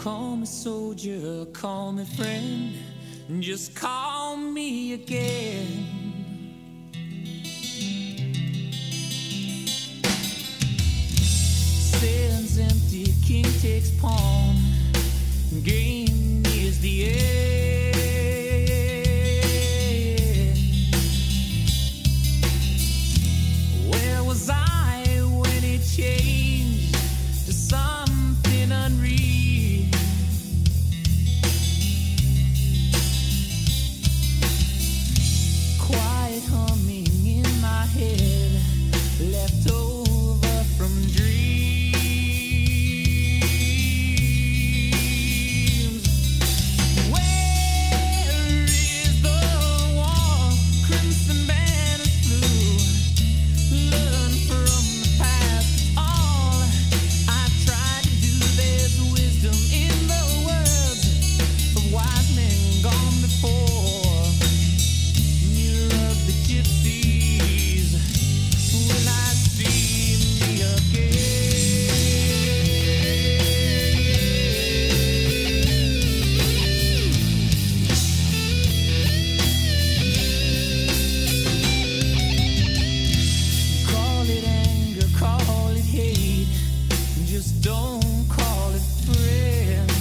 Call me soldier, call me friend, just call me again. Sands empty, king takes pawn, game is the end. Where was I when it changed to something unreal? Quiet humming in my head, left over from dreams. Where is the war? Crimson banners flew. Learn from the past, all I've tried to do. There's wisdom in the words of wise men gone before. Mirror of the gypsies, will I see me Call it anger, call it hate, just don't call it friend.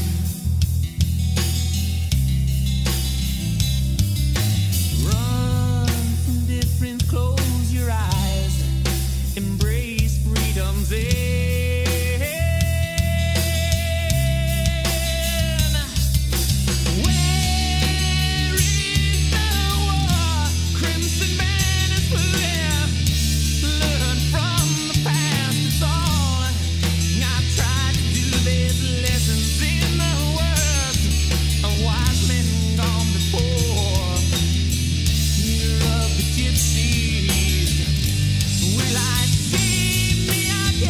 Run from difference, close your eyes, embrace freedom's end. Where is the war? Crimson banners fly. Learn from the past, it's all I've tried to do. There's lessons in the words of wise men gone before. Year of the gypsies, will I see me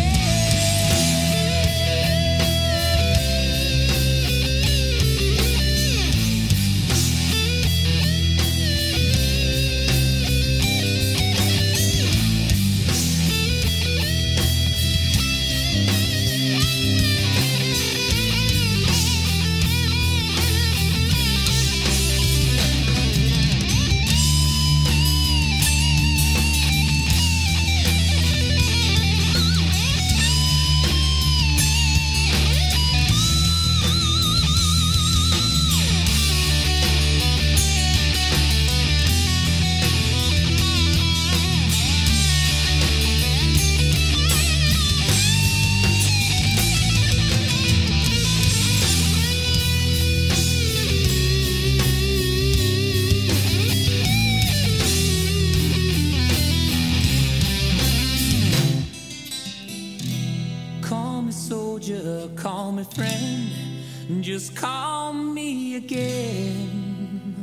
Call me soldier, call me friend, just call me again.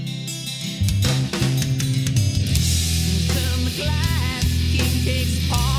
Turn the glass, king takes pawn.